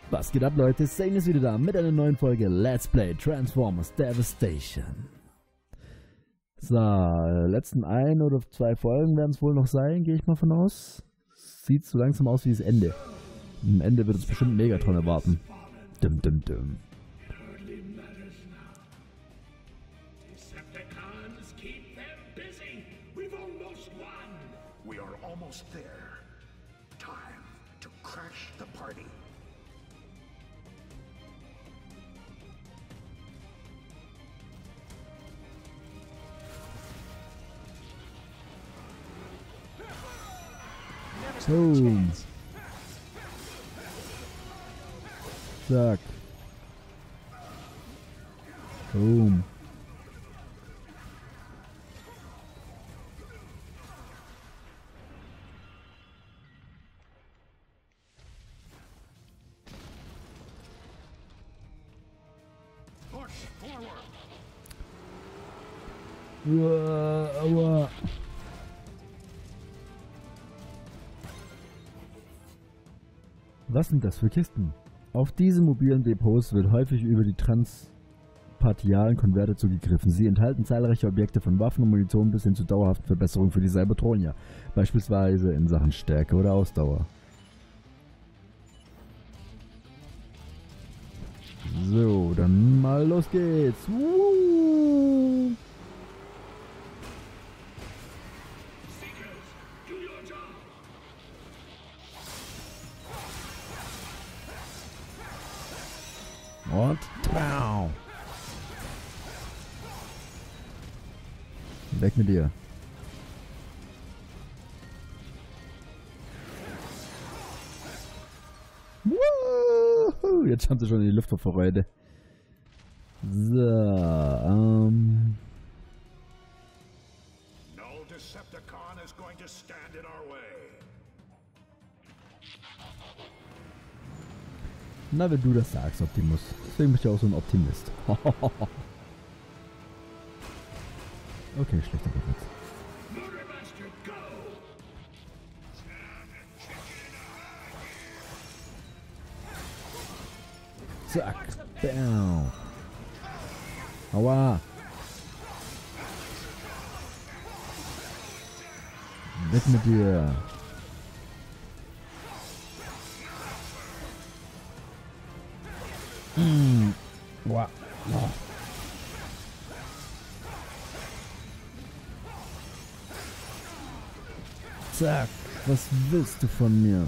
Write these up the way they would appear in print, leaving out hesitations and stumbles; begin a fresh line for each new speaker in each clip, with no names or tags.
Was geht ab, Leute? Zane ist wieder da mit einer neuen Folge Let's Play Transformers Devastation. So, letzten 1 oder 2 Folgen werden es wohl noch sein, gehe ich mal von aus. Sieht so langsam aus wie das Ende. Am Ende wird es bestimmt Megatron erwarten. Dum dum dum.
We are almost there. Time to crash the party.
Boom. Zack. Boom.
Push forward.
Aua. Was sind das für Kisten? Auf diese mobilen Depots wird häufig über die transpartialen Konverter zugegriffen. Sie enthalten zahlreiche Objekte von Waffen und Munition bis hin zu dauerhaften Verbesserungen für die Cybertronier, beispielsweise in Sachen Stärke oder Ausdauer. So, dann mal los geht's. Und pow. Weg mit dir. Woohoo. Jetzt haben sie schon in die Luft vor Freude. So,
No Decepticon is going to stand in our way.
na, wenn du das sagst, Optimus. Deswegen bist du auch so ein Optimist. Okay, schlechter Begriff. Zack. Bam. Aua. Weg mit dir. Wow. Oh. Zack. Was willst du von mir?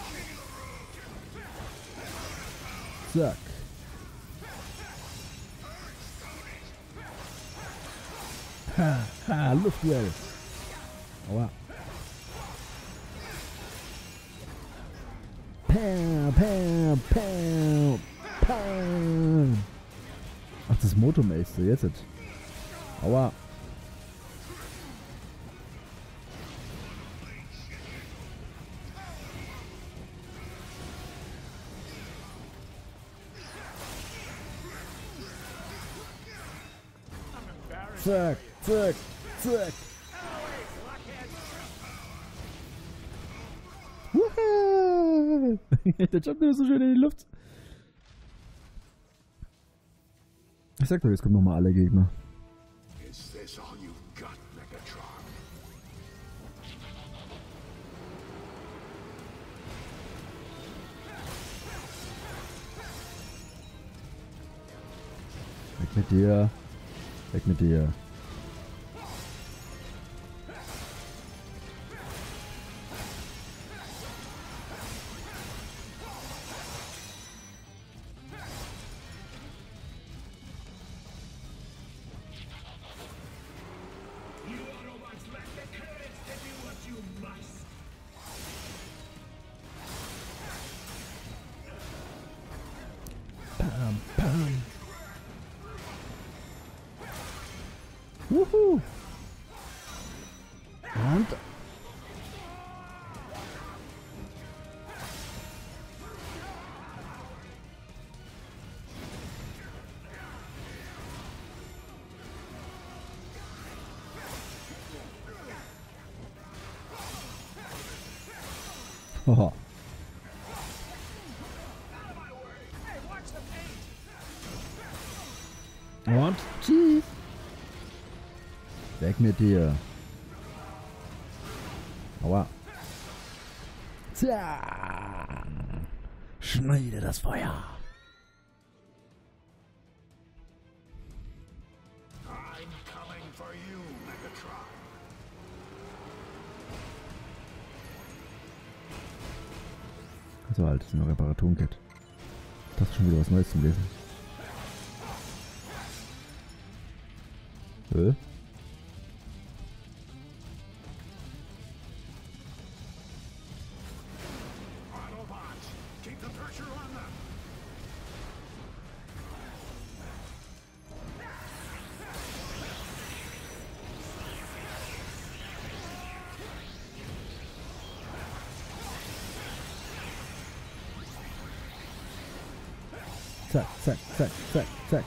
Zack. Ha, Luftduell. Aua. Pam, pam, pam, pam. Ach, das Motomeister, jetzt. Aua. Zack, zack, zack. Wuhu. Der jumpt nur so schön in die Luft. Ich sag doch, jetzt kommen nochmal alle Gegner.
Is this all you've got, Megatron?
Weg mit dir. Weg mit dir. Bam, bam. Wuhu. Und Und tschüss. Weg mit dir. Aua. Tja. Schneide das Feuer.
I'm coming for you, Megatron.
So, halt, das ist ein Reparaturenkit. Das ist schon wieder was Neues zum Lesen.
Autobots, keep the pressure on them.
Zack, zack, zack, zack, zack.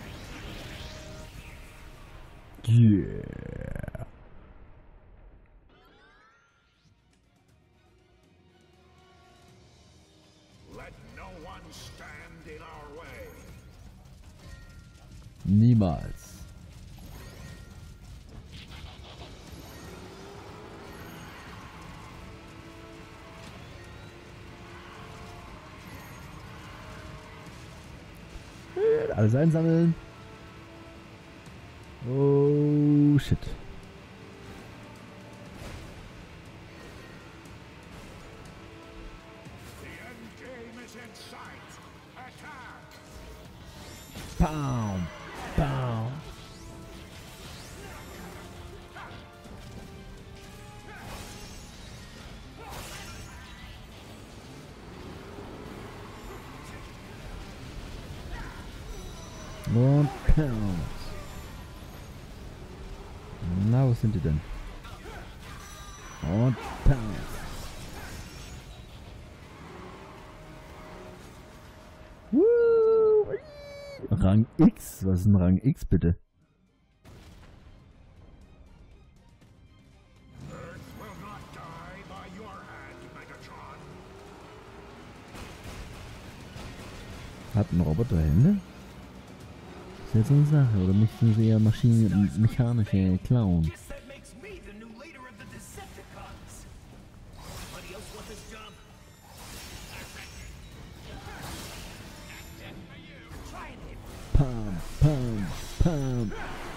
Yeah.
Let no one stand in our way.
Niemals. Alles einsammeln. Oh shit.
The end game is in sight. Attack!
Bam. Bam. Und Pounds. Na, wo sind die denn? Und Pounds. Woo! Rang X? Was ist ein Rang X bitte?
Earth will not die by your hand, Megatron.
Hat ein Roboter Hände? Ist jetzt so eine Sache, oder möchten sie eher mechanische Clown?
Guess that makes me the new leader of the Decepticons. Anybody else want this job? Try and hit.
Pam, pam, pam.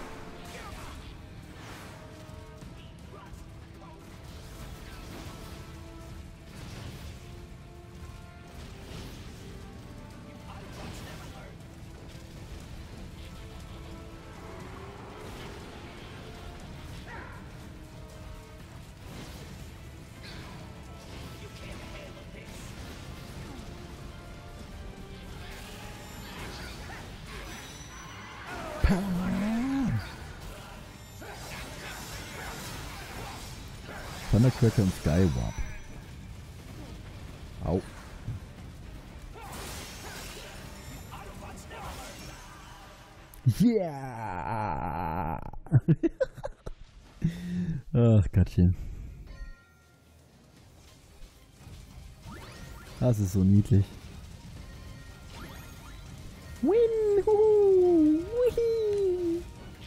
Thundercracker und Skywarp. Au. Yeah! Ach Gottchen. Das ist so niedlich. Win! Wee!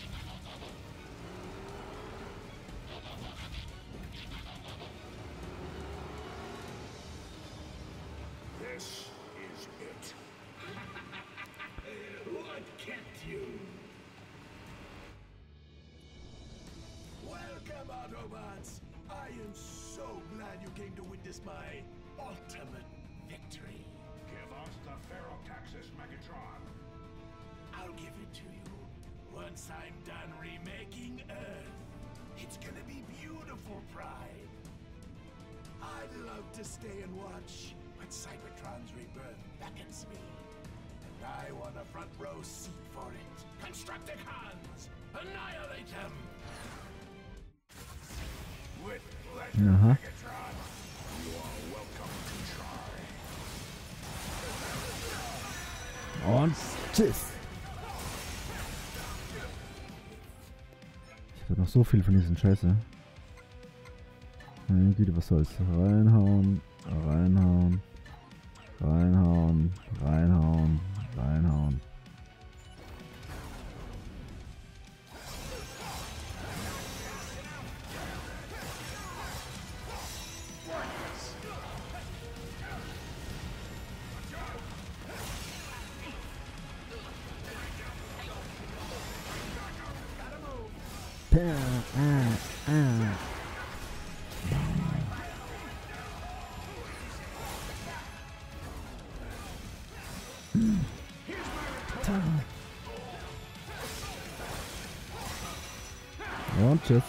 This is it.
What kept you?
Welcome, Autobots! I am so glad you came to witness my ultimate victory.
Give us the Ferrotaxis, Megatron.
I'll give it to you once I'm done remaking Earth. It's gonna be beautiful, Pride. I'd love to stay and watch, but Cybertron's rebirth beckons me. And I want a front row seat for it. Constructicons! Annihilate them!
With pleasure,
Aha.
Megatron. You are welcome to try.
Und tschüss. Ich habe noch so viel von diesen Scheiße. Meine Güte, was soll's? Reinhauen, reinhauen, reinhauen, reinhauen, reinhauen. Und tschüss.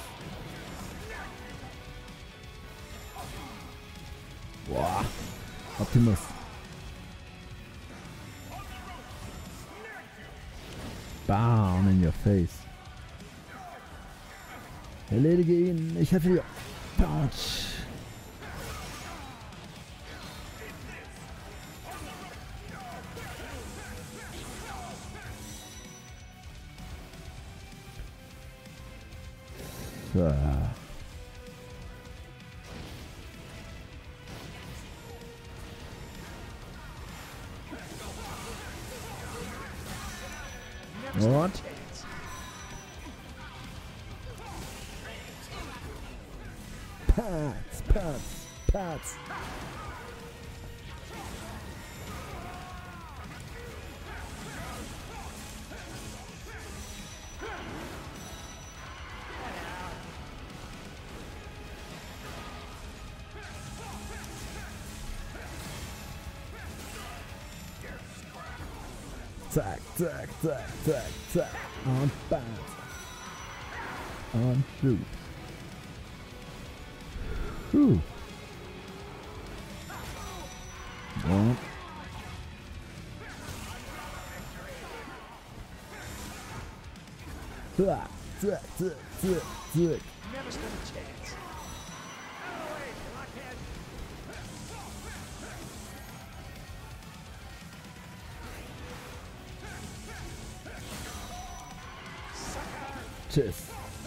Boah. Optimus. Bam in your face. Erledige ihn. Ich helfe dir. Pouch. So. Und Pats. Zack. Und Pats. Und shoot. Und zack.
Never stood a chance.
Tschüss.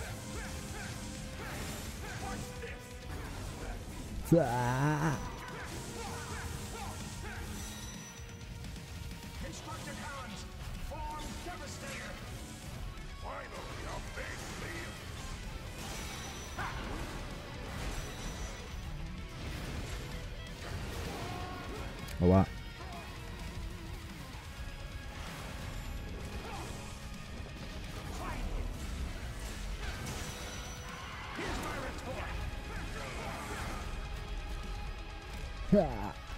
Zack.
Constructicons, form Devastator. Finally, a big deal.
Aua. Ja.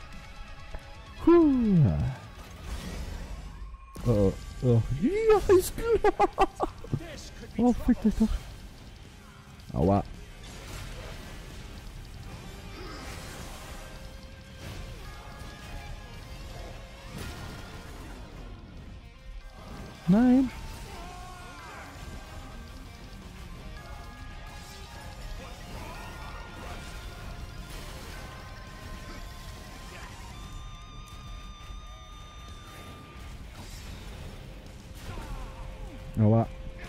Oh. Ja, ist klar. Oh, fick dich doch. Aua. Nein. Aua.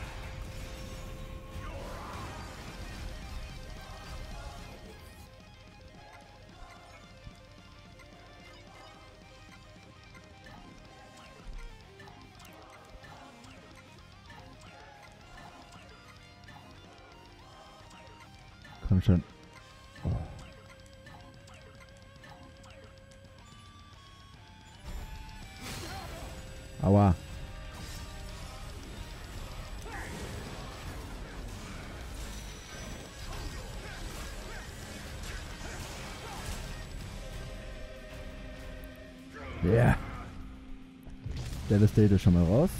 Komm schon. Oh. Aua. Ja. Yeah. Devastator schon mal raus.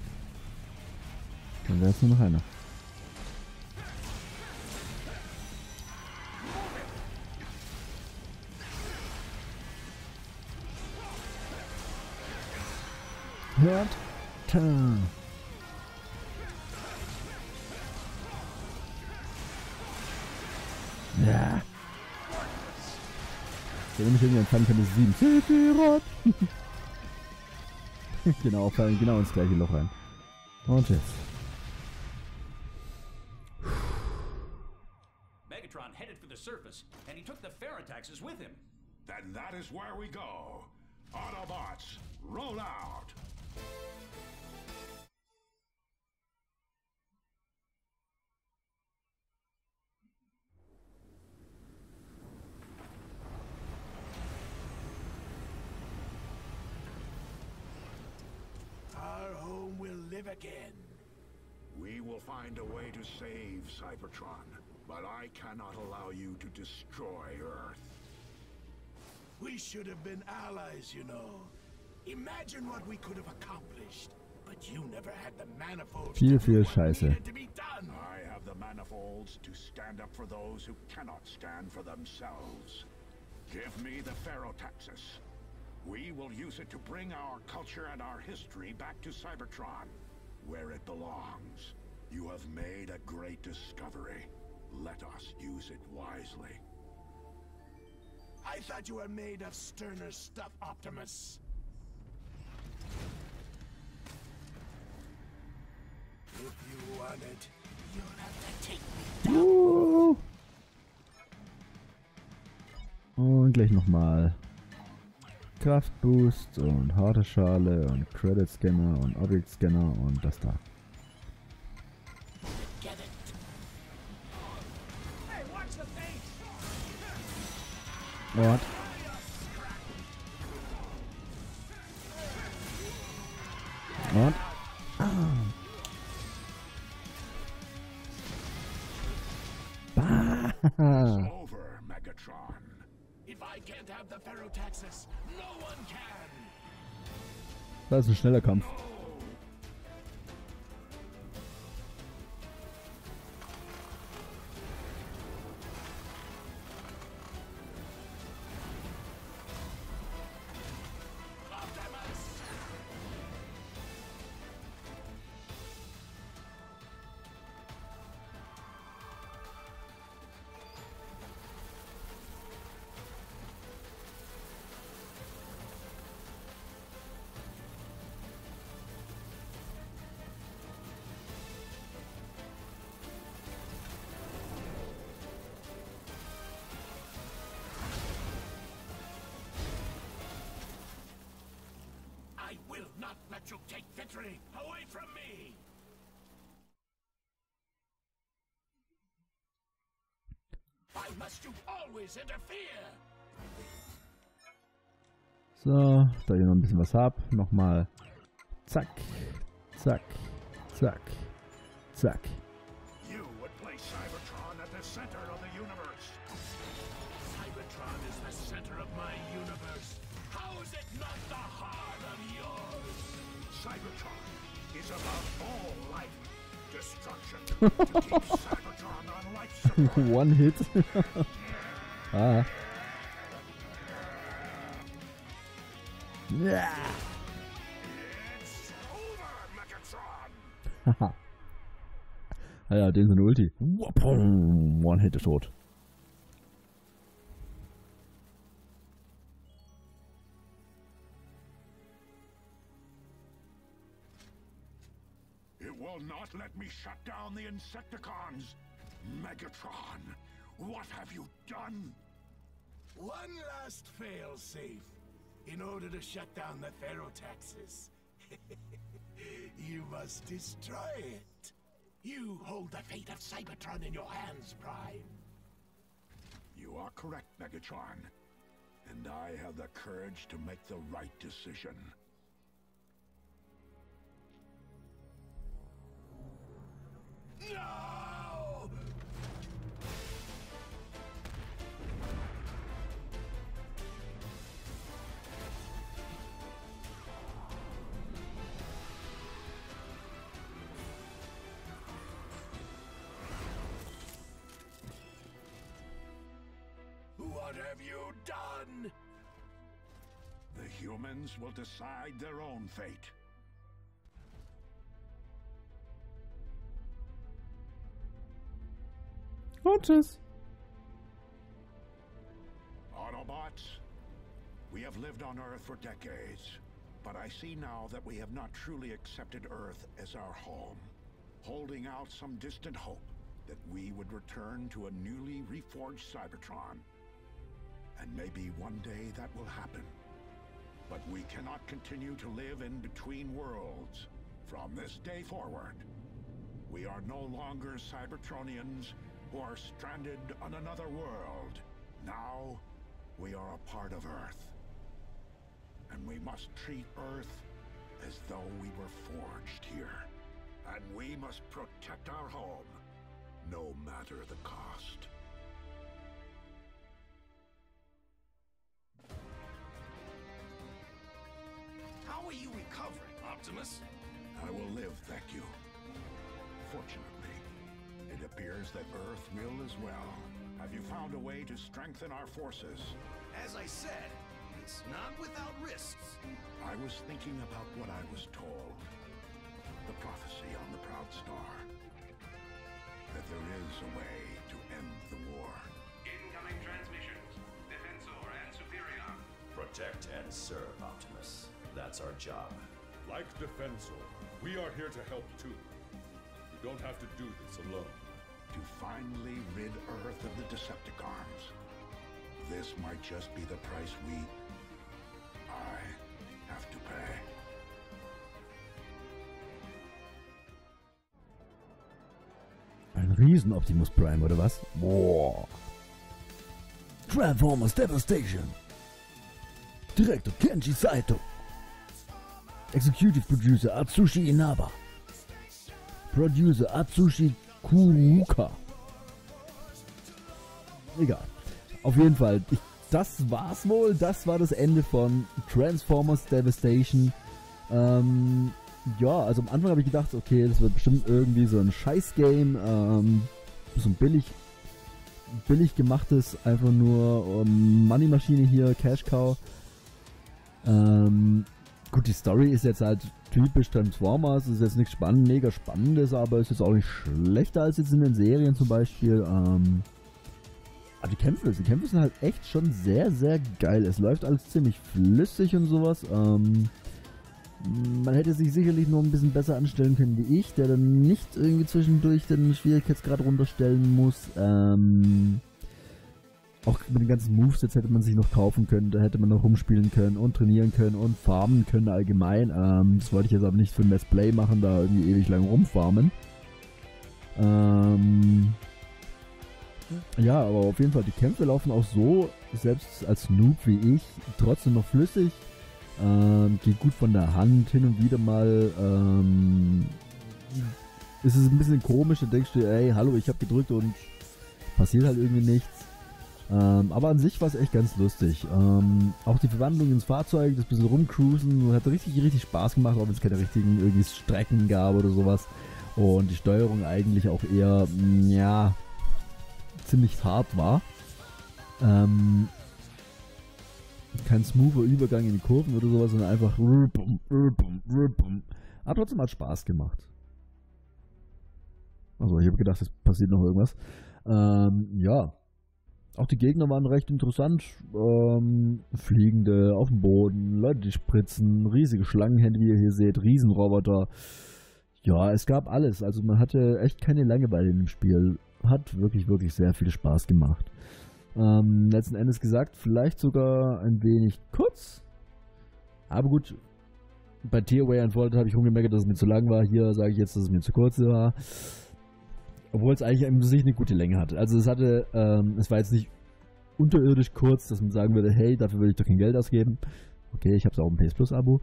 Dann wäre es nur noch einer. Hört. Ja. Ich erinnere mich irgendwie an Final Fantasy 7. Sephiroth! Genau, fallen genau ins gleiche Loch rein. Und jetzt.
Megatron headed for the surface, and he took the Ferrotaxes with him.
Then that is where we go. Autobots, roll out!
Our home will live again.
We will find a way to save Cybertron, but I cannot allow you to destroy Earth.
We should have been allies, you know. Imagine what we could have accomplished. But you never had the manifolds
Viel,
to
viel
do what
Scheiße.
needed to be done.
I have the manifolds to stand up for those who cannot stand for themselves. Give me the Ferrotaxis. We will use it to bring our culture and our history back to Cybertron, where it belongs. You have made a great discovery. Let us use it wisely.
I thought you were made of sterner stuff, Optimus. If you want it, you'll have to take me down.
Und gleich nochmal Kraftboost und harte Schale und Credit Scanner und Object Scanner und das da.
Get it.
Hey, watch the face!
What? What?
Over, Megatron.
If I can't have the Ferrotaxis, no one can.
Das ist ein schneller Kampf.
Optimus! I will not let you take victory away from me! Why must you always interfere?
So, da ich noch ein bisschen was hab, nochmal zack, zack, zack, zack.
You would place Cybertron at the center of the universe.
Cybertron is the center of my universe. How is it not the heart of yours?
Cybertron is about all life destruction. To keep Cybertron on life support.
One hit. Ah. Ja.
It's over, Megatron!
Haha. Ah ja, den sind Ulti. One hit ist tot.
It will not let me shut down the Insecticons. Megatron, what have you done?
One last fail-safe. In order to shut down the Ferrotaxis, you must destroy it. You hold the fate of Cybertron in your hands, Prime.
You are correct, Megatron. And I have the courage to make the right decision.
No! What have you done?
The humans will decide their own fate.
Und tschüss.
Autobots, we have lived on Earth for decades, but I see now that we have not truly accepted Earth as our home, holding out some distant hope that we would return to a newly reforged Cybertron. And maybe one day that will happen. But we cannot continue to live in between worlds. From this day forward, we are no longer Cybertronians who are stranded on another world. Now, we are a part of Earth. And we must treat Earth as though we were forged here. And we must protect our home, no matter the cost.
How are you recovering, Optimus?
I will live, thank you. Fortunately, it appears that Earth will as well. Have you found a way to strengthen our forces?
As I said, it's not without risks.
I was thinking about what I was told. The prophecy on the Proud Star. That there is a way to end the war.
Incoming transmissions. Defensor and Superior.
Protect and serve, Optimus. That's our job.
Like Defensor, we are here to help too. We don't have to do this alone.
To finally rid Earth of the Decepticons. This might just be the price I have to pay.
Ein Riesen Optimus Prime, oder was? Boah. Transformers Devastation. Director Kenji Saito. Executive Producer Atsushi Inaba. Producer Atsushi Kuruka. Egal. Auf jeden Fall, das war's wohl. Das war das Ende von Transformers Devastation. Ja, also am Anfang habe ich gedacht, okay, das wird bestimmt irgendwie so ein Scheiß-Game. So ein billig gemachtes, einfach nur Money-Maschine hier, Cash-Cow. Gut, die Story ist jetzt halt typisch Transformers, ist jetzt nichts mega Spannendes, aber ist jetzt auch nicht schlechter als jetzt in den Serien zum Beispiel. Aber die Kämpfe sind halt echt schon sehr, sehr geil. Es läuft alles ziemlich flüssig und sowas. Man hätte sich sicherlich noch ein bisschen besser anstellen können wie ich, der dann nicht irgendwie zwischendurch den Schwierigkeitsgrad runterstellen muss. Auch mit den ganzen Moves jetzt hätte man sich noch kaufen können, da hätte man noch rumspielen können und trainieren können und farmen können allgemein. Das wollte ich jetzt aber nicht für ein Let's Play machen, da irgendwie ewig lang rumfarmen. Ja, aber auf jeden Fall, die Kämpfe laufen auch so, selbst als Noob wie ich, trotzdem noch flüssig. Geht gut von der Hand, hin und wieder mal ist es ein bisschen komisch, da denkst du, ey, hallo, ich habe gedrückt und passiert halt irgendwie nichts. Aber an sich war es echt ganz lustig. Auch die Verwandlung ins Fahrzeug, das bisschen rumcruisen, hat richtig Spaß gemacht, auch wenn es keine richtigen irgendwie Strecken gab oder sowas. Und die Steuerung eigentlich auch eher, ja, ziemlich hart war. Kein smoother Übergang in die Kurven oder sowas, sondern einfach aber trotzdem hat Spaß gemacht. Also ich habe gedacht, es passiert noch irgendwas. Ja. Auch die Gegner waren recht interessant. Fliegende auf dem Boden, Leute, die spritzen, riesige Schlangenhände, wie ihr hier seht, Riesenroboter. Ja, es gab alles. Also man hatte echt keine Langeweile in dem Spiel. Hat wirklich sehr viel Spaß gemacht. Letzten Endes gesagt, vielleicht sogar ein wenig kurz. Aber gut, bei Tearaway Unfolded habe ich rumgemerkt, dass es mir zu lang war. Hier sage ich jetzt, dass es mir zu kurz war. Obwohl es eigentlich an sich eine gute Länge hatte. Also es hatte, es war jetzt nicht unterirdisch kurz, dass man sagen würde, hey, dafür würde ich doch kein Geld ausgeben. Okay, ich habe es auch im PS Plus Abo.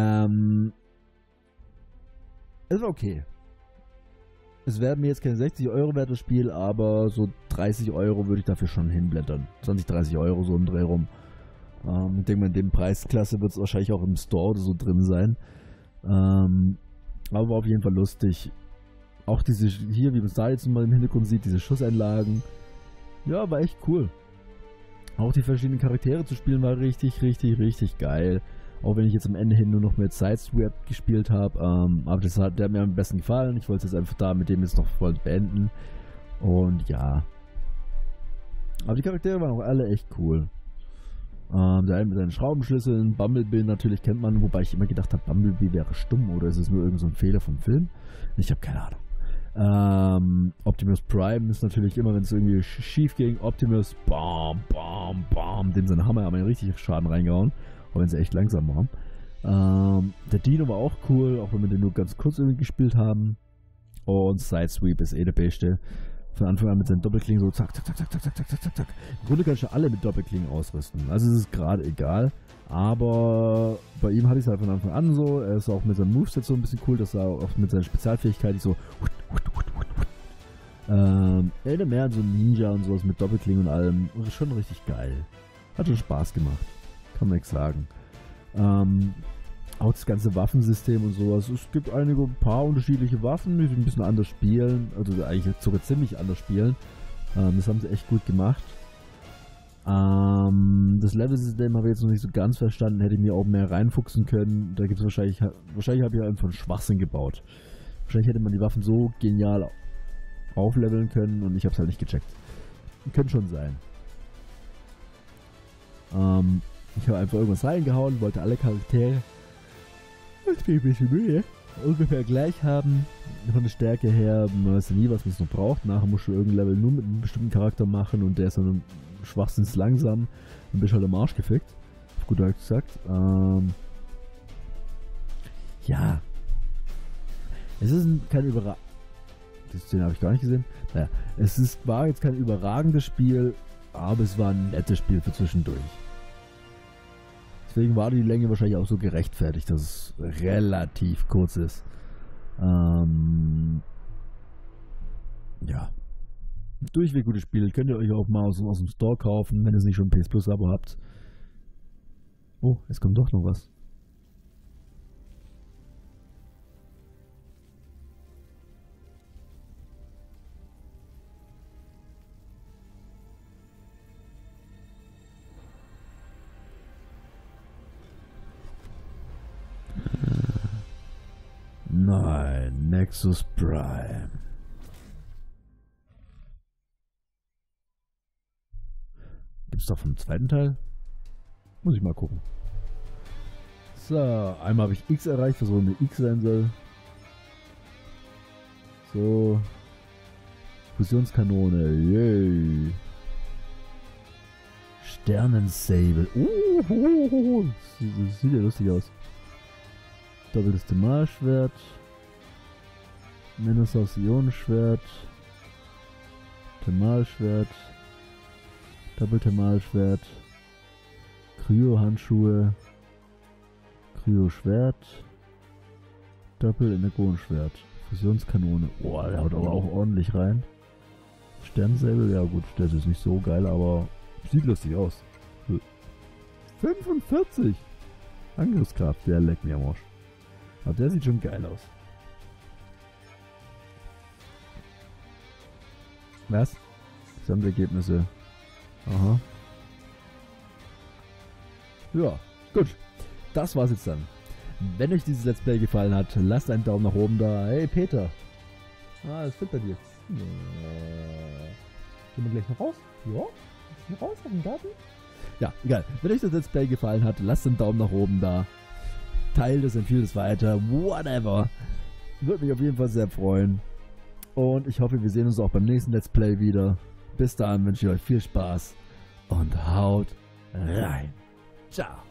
Es war okay. Es wäre mir jetzt kein 60 Euro wert das Spiel, aber so 30 Euro würde ich dafür schon hinblättern. 20, 30 Euro so im Dreh rum. Ich denke mal, in dem Preisklasse wird es wahrscheinlich auch im Store oder so drin sein. Aber war auf jeden Fall lustig. Auch diese, hier, wie man es da jetzt mal im Hintergrund sieht, diese Schusseinlagen. Ja, war echt cool. Auch die verschiedenen Charaktere zu spielen war richtig geil. Auch wenn ich jetzt am Ende hin nur noch mit Sideswap gespielt habe. Aber der hat mir am besten gefallen. Ich wollte es jetzt einfach da mit dem jetzt noch voll beenden. Und ja. Aber die Charaktere waren auch alle echt cool. Der eine mit seinen Schraubenschlüsseln, Bumblebee natürlich kennt man, wobei ich immer gedacht habe, Bumblebee wäre stumm oder ist es nur irgend so ein Fehler vom Film? Ich habe keine Ahnung. Optimus Prime ist natürlich immer, wenn es irgendwie schief ging, Optimus, bam, dem sein Hammer haben ja richtig Schaden reingehauen, auch wenn sie echt langsam waren. Der Dino war auch cool, auch wenn wir den nur ganz kurz irgendwie gespielt haben. Und Sidesweep ist eh der Beste. von Anfang an mit seinen Doppelklingen so zack, zack, zack, zack, zack, zack, zack, zack, zack. Im Grunde kannst du alle mit Doppelklingen ausrüsten. Also es ist gerade egal. Aber bei ihm hatte ich es halt von Anfang an so. Er ist auch mit seinem Moveset so ein bisschen cool, dass er auch mit seiner Spezialfähigkeit so erinnert mehr an so Ninja und sowas mit Doppelklingen und allem. Schon richtig geil. Hat schon Spaß gemacht. Kann man nichts sagen. Auch das ganze Waffensystem und sowas. Es gibt ein paar unterschiedliche Waffen, die ein bisschen anders spielen. Also eigentlich sogar ziemlich anders spielen. Das haben sie echt gut gemacht. Das Level-System habe ich jetzt noch nicht so ganz verstanden. Hätte ich mir auch mehr reinfuchsen können. Da gibt es wahrscheinlich habe ich einfach einen Schwachsinn gebaut. Wahrscheinlich hätte man die Waffen so genial aufleveln können und ich habe es halt nicht gecheckt. Könnte schon sein. Ich habe einfach irgendwas reingehauen, wollte alle Charaktere, das kriege ich ein bisschen Mühe, ungefähr gleich haben. Von der Stärke her, man weiß ja nie, was man noch braucht. Nachher musst du irgendein Level nur mit einem bestimmten Charakter machen und der ist dann schwachsinns langsam. Dann bist du halt am Arsch gefickt. Auf gut Deutsch gesagt. Ja. Es ist kein überragendes. Die Szene habe ich gar nicht gesehen. Naja, war jetzt kein überragendes Spiel, aber es war ein nettes Spiel für zwischendurch. Deswegen war die Länge wahrscheinlich auch so gerechtfertigt, dass es relativ kurz ist. Ja. Durchweg gutes Spiel. Könnt ihr euch auch mal aus dem Store kaufen, wenn ihr es nicht schon ein PS Plus Abo habt. Oh, es kommt doch noch was. Nein, Nexus Prime. Gibt's doch vom zweiten Teil? Muss ich mal gucken. So, einmal habe ich X erreicht, was wohl eine X sein soll. So. Fusionskanone, yay. Sternensabel. Das sieht ja lustig aus. Doppeltes Thermalschwert. Menosaurus Ionenschwert. Thermalschwert. Doppelthermalschwert. Kryo-Handschuhe. Kryo-Schwert. Doppel-Energonschwert. Fusionskanone. Oh, der haut aber auch ordentlich rein. Sternsäbel, ja gut, das ist nicht so geil, aber sieht lustig aus. 45! Angriffskraft, der leckt mir am Arsch. Aber der sieht schon geil aus. Was? Gesamtergebnisse. Aha. Ja, gut. Das war's jetzt dann. Wenn euch dieses Let's Play gefallen hat, lasst einen Daumen nach oben da. Hey Peter. Das fit bei dir. Gehen wir gleich noch raus? Ja? Noch raus aus dem Garten? Ja, egal. Wenn euch das Let's Play gefallen hat, lasst einen Daumen nach oben da. Teilt es, empfiehlt es weiter. Whatever. Würde mich auf jeden Fall sehr freuen. Und ich hoffe, wir sehen uns auch beim nächsten Let's Play wieder. Bis dahin wünsche ich euch viel Spaß und haut rein. Ciao.